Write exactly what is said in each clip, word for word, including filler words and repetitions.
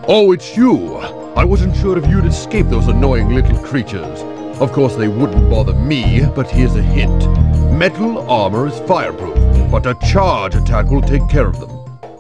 Oh, it's you! I wasn't sure if you'd escape those annoying little creatures. Of course, they wouldn't bother me, but here's a hint. Metal armor is fireproof, but a charge attack will take care of them.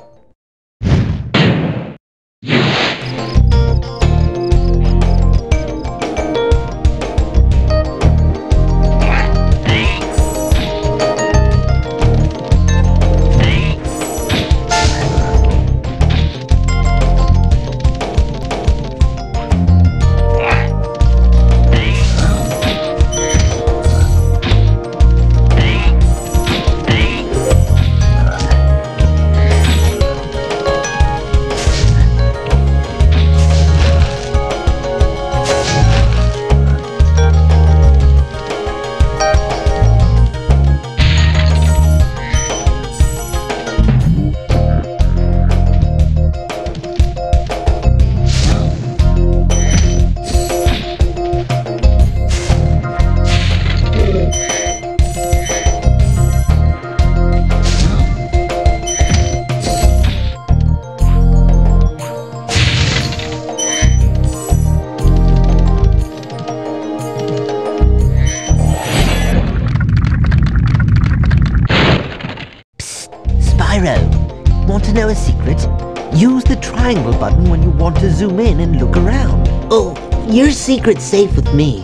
Want to know a secret? Use the triangle button when you want to zoom in and look around. Oh, your secret's safe with me.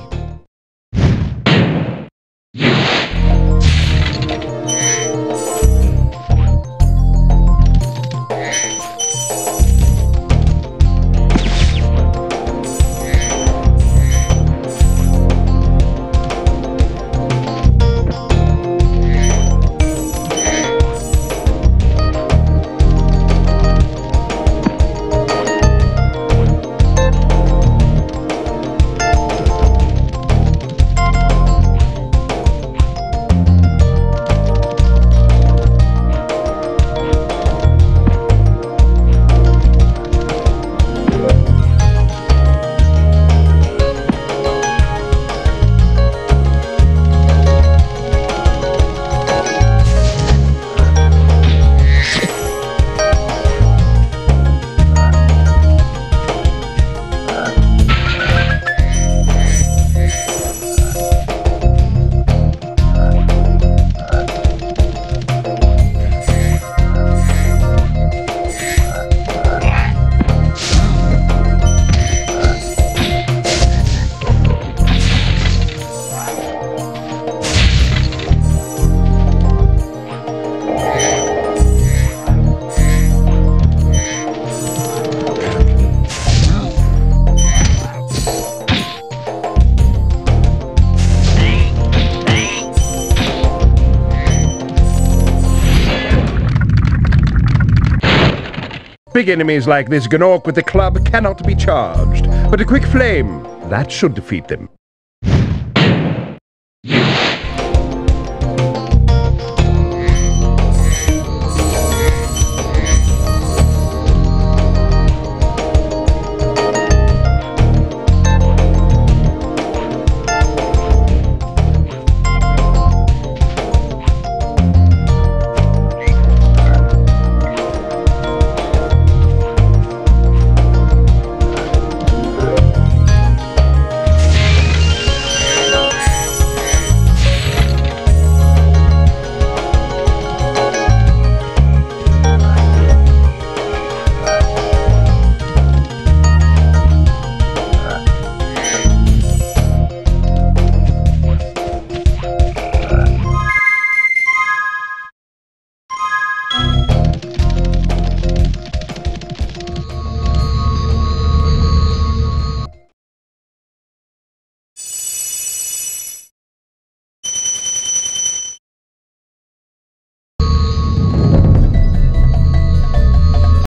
Big enemies like this Gnorc with the club cannot be charged, but a quick flame, that should defeat them.